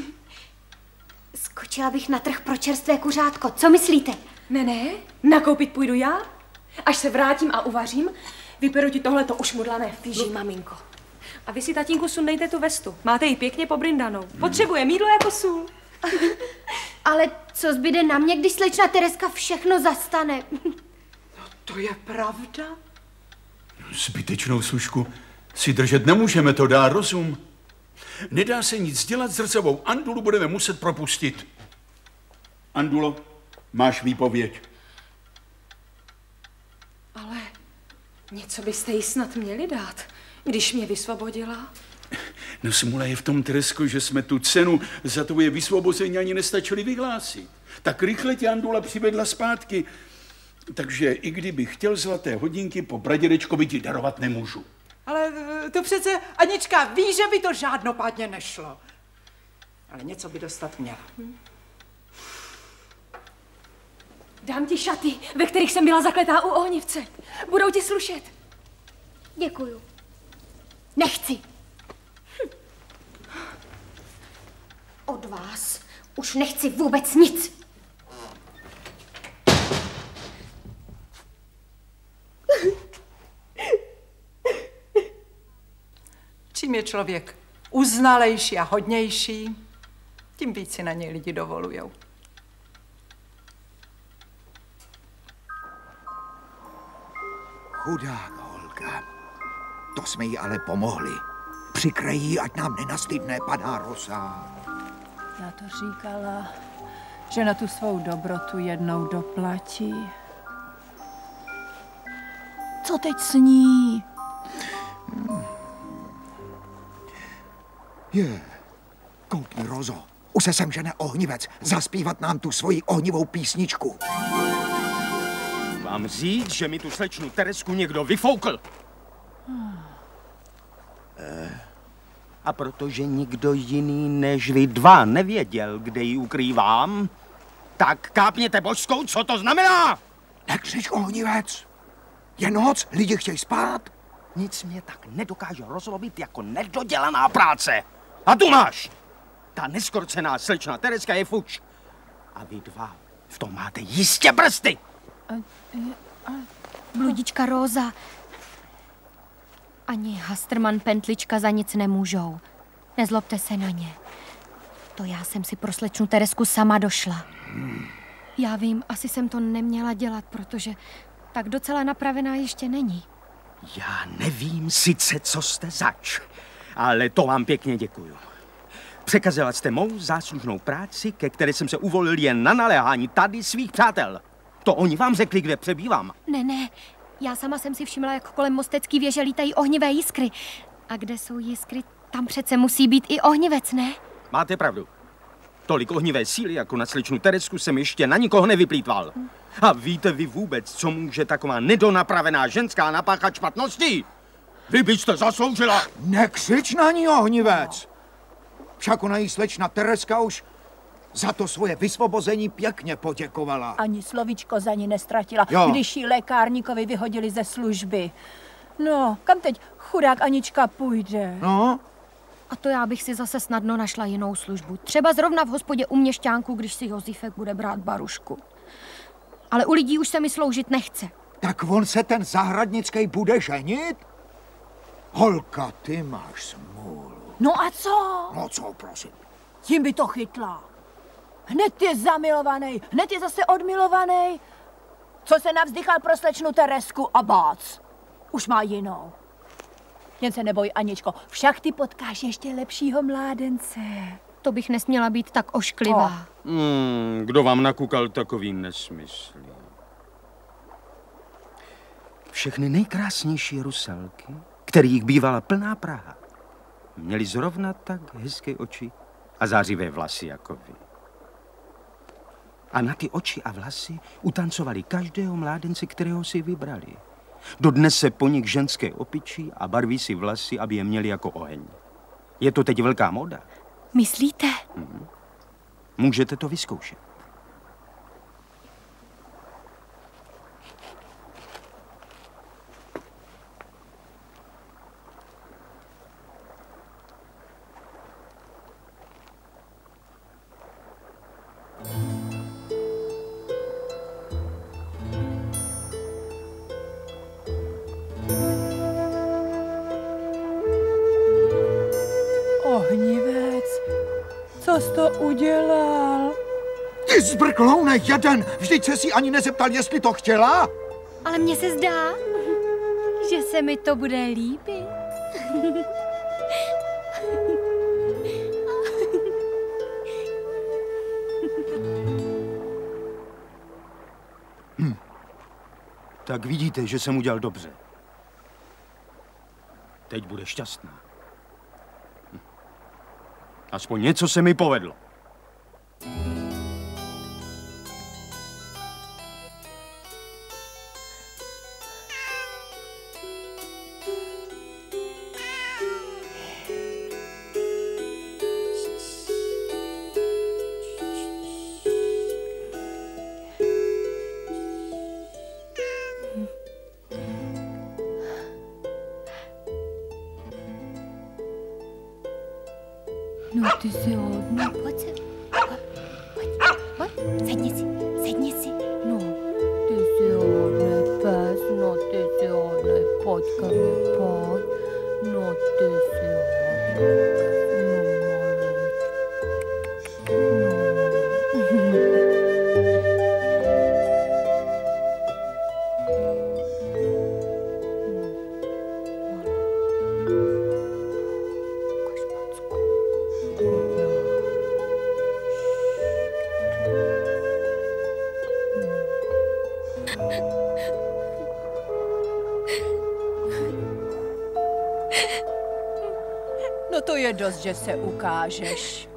Skočila bych na trh pro čerstvé kuřátko. Co myslíte? Ne, nakoupit půjdu já. Až se vrátím a uvařím, vyperu ti tohleto ušmudlané fíží, maminko. A vy si, tatínku, sundejte tu vestu. Máte ji pěkně pobrindanou. Potřebuje mýdlo jako sůl. Ale co zbyde na mě, když slečna Tereska všechno zastane? No to je pravda. Zbytečnou služku si držet nemůžeme, to dá rozum. Nedá se nic dělat, zrcovou Andulu budeme muset propustit. Andulo, máš výpověď. Ale něco byste jí snad měli dát, když mě vysvobodila. No smůla je v tom, Teresko, že jsme tu cenu za tvoje vysvobození ani nestačili vyhlásit. Tak rychle tě Andula přivedla zpátky. Takže i kdybych chtěl zlaté hodinky, po pradědečkovi ti darovat nemůžu. Ale to přece, Anička, ví, že by to žádnopádně nešlo. Ale něco by dostat měla. Dám ti šaty, ve kterých jsem byla zakletá u ohnivce. Budou ti slušet. Děkuju. Nechci. Od vás už nechci vůbec nic. Čím je člověk uznalejší a hodnější, tím víc si na něj lidi dovolujou. Chudák holka. To jsme jí ale pomohli. Přikrej jí, ať nám nenastydne, padá rosa. Já to říkala, že na tu svou dobrotu jednou doplatí. Co teď s ní? Koukni, Rozo, už se sem žene ohnivec zaspívat nám tu svoji ohnivou písničku. Vám říct, že mi tu slečnu Teresku někdo vyfoukl. A protože nikdo jiný než vy dva nevěděl, kde ji ukrývám, tak kápněte božskou, co to znamená? Nekřič, ohnivec. Je noc, lidi chtějí spát. Nic mě tak nedokáže rozlovit jako nedodělaná práce. A tu máš! Ta neskorcená slečna Tereska je fuč. A vy dva v tom máte jistě prsty. Bludička Róza. Ani Hastrman Pentlička za nic nemůžou. Nezlobte se na ně. To já jsem si pro slečnu Teresku sama došla. Já vím, asi jsem to neměla dělat, protože tak docela napravená ještě není. Já nevím sice, co jste zač, ale to vám pěkně děkuju. Překazila jste mou záslužnou práci, ke které jsem se uvolil jen na naléhání tady svých přátel. To oni vám řekli, kde přebývám. Ne, já sama jsem si všimla, jak kolem Mostecký věže lítají ohnivé jiskry. A kde jsou jiskry, tam přece musí být i ohnivec, ne? Máte pravdu. Tolik ohnivé síly, jako na slečnu Teresku, jsem ještě na nikoho nevyplýtval. A víte vy vůbec, co může taková nedonapravená ženská napáchat špatností? Vy byste zasloužila... Nekřič na ní, ohnivec. Však ona jí slečna Tereska už za to svoje vysvobození pěkně poděkovala. Ani slovíčko za ní nestratila, když ji lékárníkovi vyhodili ze služby. No, kam teď chudák Anička půjde? No? A to já bych si zase snadno našla jinou službu. Třeba zrovna v hospodě u měšťánku, když si Josífek bude brát barušku. Ale u lidí už se mi sloužit nechce. Tak on se ten zahradnický bude ženit? Holka, ty máš smůlu. No a co? No co, prosím? Tím by to chytla. Hned je zamilovaný, hned je zase odmilovaný. Co se navzdychal pro slečnu Teresku a bác. Už má jinou. Jen se neboj, Aničko, však ty potkáš ještě lepšího mládence. To bych nesměla být tak ošklivá. Kdo vám nakukal takový nesmysly? Všechny nejkrásnější ruselky, kterých bývala plná Praha, měly zrovna tak hezké oči a zářivé vlasy jako vy. A na ty oči a vlasy utancovali každého mládence, kterého si vybrali. Dodnes se po nich ženské opičí a barví si vlasy, aby je měli jako oheň. Je to teď velká móda. Myslíte? Můžete to vyzkoušet. Ohnivec, co jsi to udělal? Ty zbrkloune jeden! Vždyť se si ani nezeptal, jestli to chtěla? Ale mně se zdá, že se mi to bude líbit. Tak vidíte, že jsem udělal dobře. Teď bude šťastná. Aspoň něco se mi povedlo. No ty si hodná, pojď se. Pojď, sedni si. No, ty si hodný pes, no ty si hodný, pojď ke mně, pojď. No ty si hodný pes, no Je dost, že se ukážeš.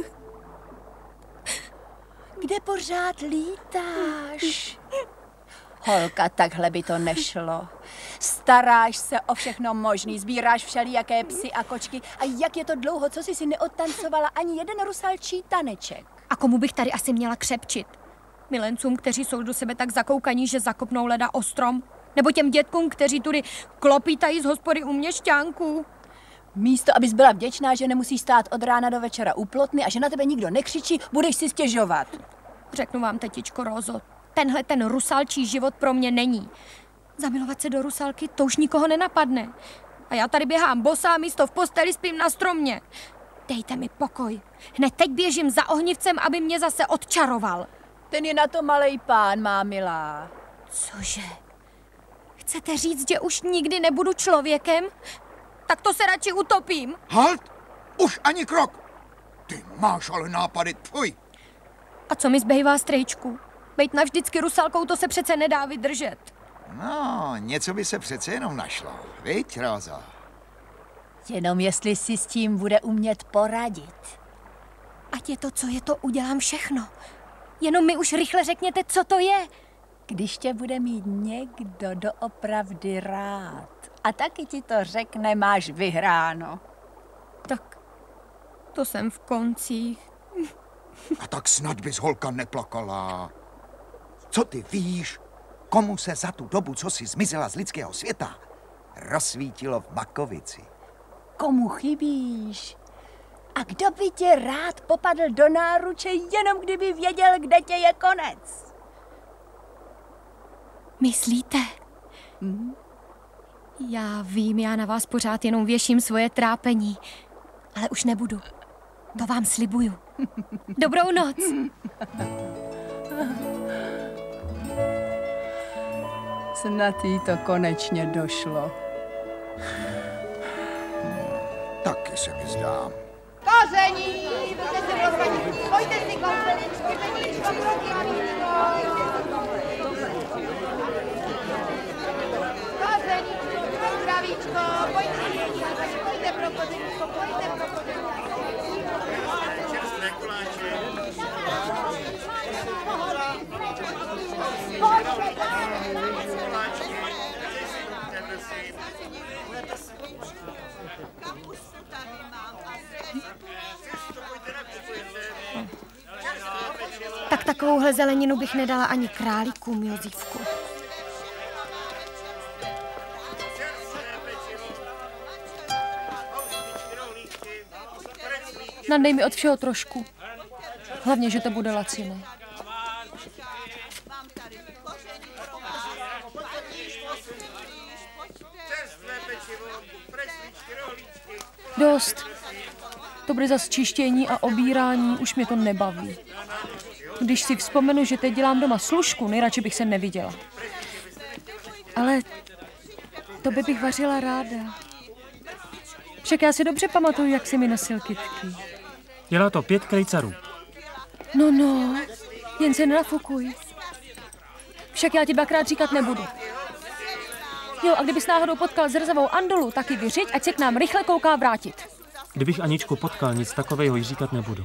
Kde pořád lítáš? Holka, takhle by to nešlo. Staráš se o všechno možný, sbíráš všelijaké psy a kočky. A jak je to dlouho, co jsi si neodtancovala ani jeden rusalčí taneček? A komu bych tady asi měla křepčit? Milencům, kteří jsou do sebe tak zakoukaní, že zakopnou leda o strom? Nebo těm dětkům, kteří tudy klopítají z hospody u měšťánků? Místo, abys byla vděčná, že nemusíš stát od rána do večera u plotny a že na tebe nikdo nekřičí, budeš si stěžovat. Řeknu vám, tetičko Rózo, tenhle ten rusalčí život pro mě není. Zamilovat se do rusalky, to už nikoho nenapadne. A já tady běhám bosá, místo v posteli spím na stromě. Dejte mi pokoj. Hned teď běžím za ohnivcem, aby mě zase odčaroval. Ten je na to malej pán, má milá. Cože? Chcete říct, že už nikdy nebudu člověkem? Tak to se radši utopím. Halt! Už ani krok! Ty máš ale nápady, tvoj. A co mi zbývá, strejčku? Bejt navždycky rusalkou, to se přece nedá vydržet. No, něco by se přece jenom našlo, viď, Rózo? Jenom jestli si s tím bude umět poradit. Ať je to, co je to, udělám všechno. Jenom mi už rychle řekněte, co to je. Když tě bude mít někdo doopravdy rád a taky ti to řekne, máš vyhráno. Tak to jsem v koncích. A tak snad bys, holka, neplakala. Co ty víš, komu se za tu dobu, co jsi zmizela z lidského světa, rozsvítilo v Makovici? Komu chybíš? A kdo by tě rád popadl do náruče, jenom kdyby věděl, kde tě je konec? Myslíte? Já vím, já na vás pořád jenom věším svoje trápení, ale už nebudu. To vám slibuju. Dobrou noc. Snad jí to konečně došlo. Taky se mi zdá. Koření! Pojďte si kořeníčko, zdravíčko, pojďte pro kořeníčko, pojďte pro kořeníčko. Tak takovouhle zeleninu bych nedala ani králíkům, Jozífku. Nadej mi od všeho trošku. Hlavně, že to bude laciné. Dost. To bude zas čištění a obírání, už mě to nebaví. Když si vzpomenu, že teď dělám doma služku, nejradši bych se neviděla. Ale to by bych vařila ráda. Však já si dobře pamatuju, jak si mi nosil kytky. Dělá to 5 krejcarů. No, jen se nenafukuj. Však já ti 2krát říkat nebudu. Jo, a kdybys náhodou potkal zrzavou Andolu, taky vyřiď, ať se k nám rychle kouká vrátit. Kdybych Aničku potkal, nic takového jí říkat nebudu.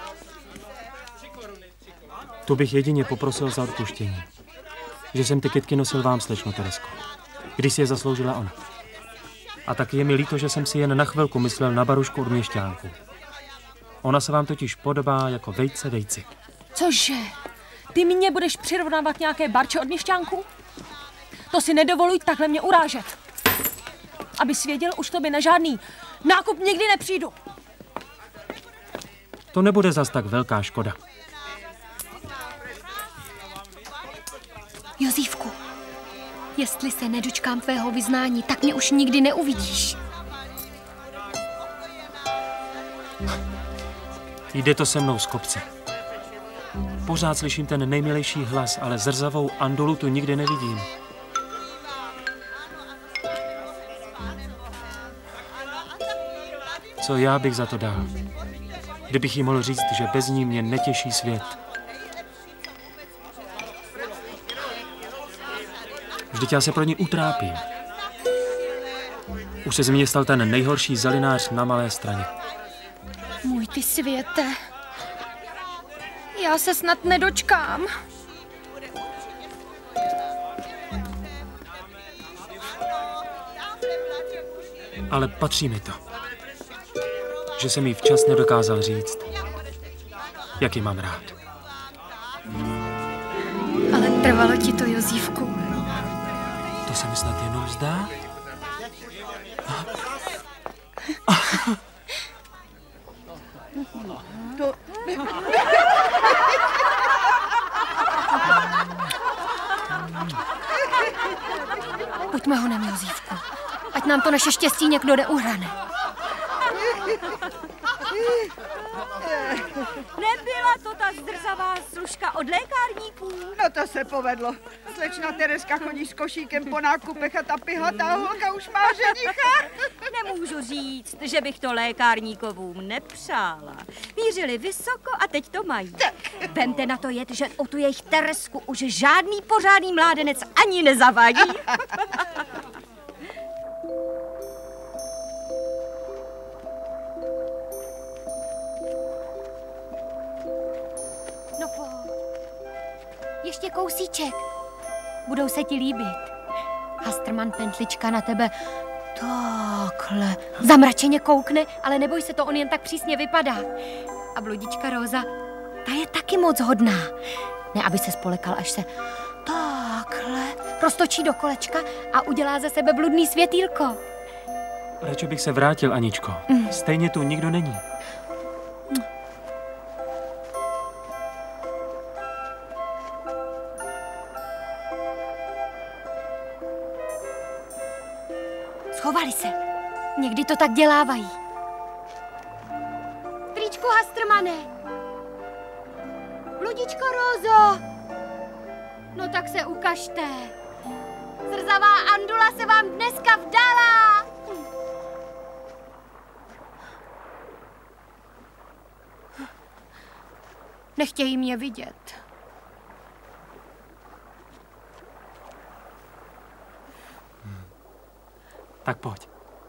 Tu bych jedině poprosil za odpuštění. Že jsem ty kytky nosil vám, slečno Teresko. Když si je zasloužila ona. A taky je mi líto, že jsem si jen na chvilku myslel na barušku od měšťánku. Ona se vám totiž podobá jako vejce vejci. Cože? Ty mě budeš přirovnávat nějaké barče od měšťánku? To si nedovoluj takhle mě urážet. Abys věděl, už tobě na žádný nákup nikdy nepřijdu. To nebude zas tak velká škoda. Jozífku, jestli se nedočkám tvého vyznání, tak mě už nikdy neuvidíš. Jde to se mnou z kopce. Pořád slyším ten nejmilejší hlas, ale zrzavou Andolu tu nikdy nevidím. Co já bych za to dal? Kdybych jí mohl říct, že bez ní mě netěší svět. Vždyť já se pro ní utrápím. Už se z mě stal ten nejhorší zelinář na Malé Straně. ty světe. Já se snad nedočkám. Ale patří mi to, že jsem jí včas nedokázal říct, jak ji mám rád. Ale trvalo ti to, Jozífku. To se mi snad jenom zdá? To... Pojďme honem, Jozífku. Ať nám to naše štěstí někdo neuhrane. Nebyla to ta zdrzavá služka od lékárníků? No to se povedlo. Slečna Tereska chodí s košíkem po nákupech a ta pihatá holka už má ženicha. Nemůžu říct, že bych to lékárníkovům nepřála. Mířili vysoko a teď to mají. Vemte na to jet, že o tu jejich Teresku už žádný pořádný mládenec ani nezavadí. No pojď. Ještě kousíček. Budou se ti líbit. Hastrman Pentlička na tebe takhle zamračeně koukne, ale neboj se, to on jen tak přísně vypadá. A bludička Róza, ta je taky moc hodná. Ne, aby se spolekal, až se takhle roztočí do kolečka a udělá za sebe bludný světýlko. Radši bych se vrátil, Aničko. Stejně tu nikdo není. Schovali se. Někdy to tak dělávají. Tričku Hastrmane. Bludičko Rózo. No tak se ukažte. Zrzavá Andula se vám dneska vdala. Nechtějí mě vidět. Tak pojď.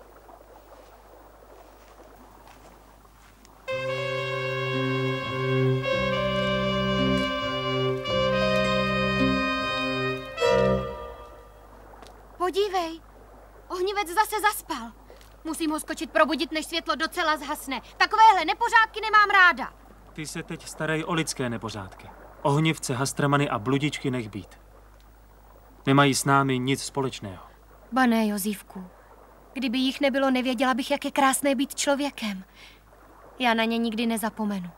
Podívej, ohnivec zase zaspal. Musím ho skočit probudit, než světlo docela zhasne. Takovéhle nepořádky nemám ráda. Ty se teď starej o lidské nepořádky. Ohnivce, Hastrmany a bludičky nech být. Nemají s námi nic společného. Ba ne, Jozífku. Kdyby jich nebylo, nevěděla bych, jak je krásné být člověkem. Já na ně nikdy nezapomenu.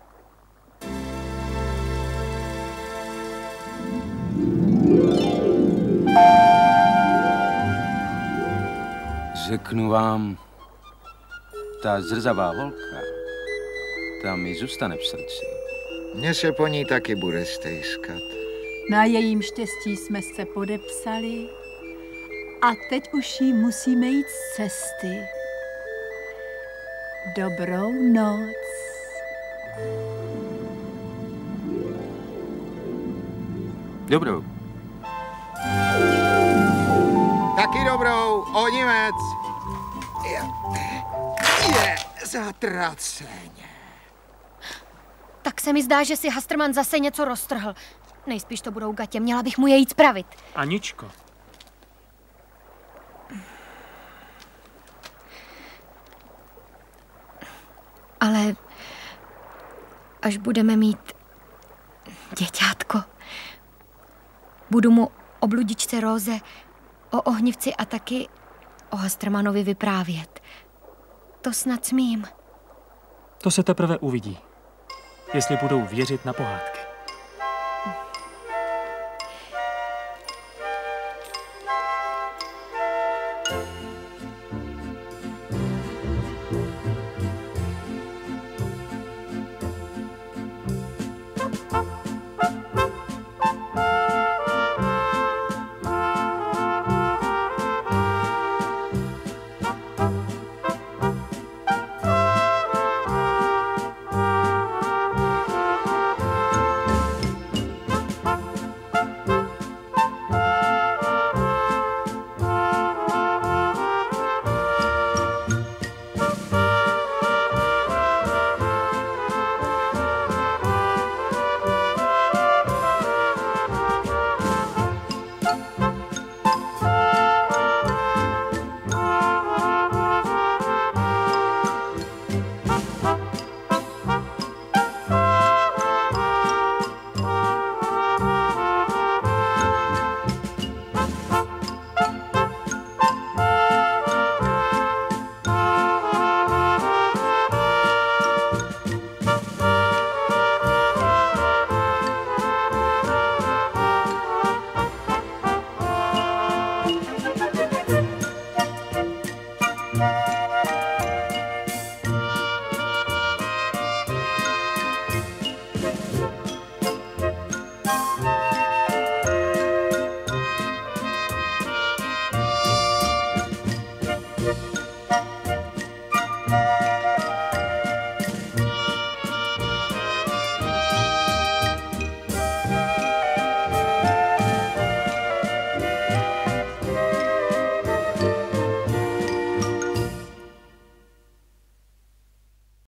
Řeknu vám, ta zrzavá holka, ta mi zůstane v srdci. Mně se po ní taky bude stejskat. Na jejím štěstí jsme se podepsali a teď už jí musíme jít z cesty. Dobrou noc. Dobrou. Taky dobrou, ohnivec. Je zatraceně. Tak se mi zdá, že si Hastrman zase něco roztrhl. Nejspíš to budou gatě, měla bych mu je jít spravit. Aničko. Ale až budeme mít děťátko, budu mu o bludičce Róze, o ohnivci a taky o Hastrmanovi vyprávět. To snad smím. To se teprve uvidí, jestli budou věřit na pohádky.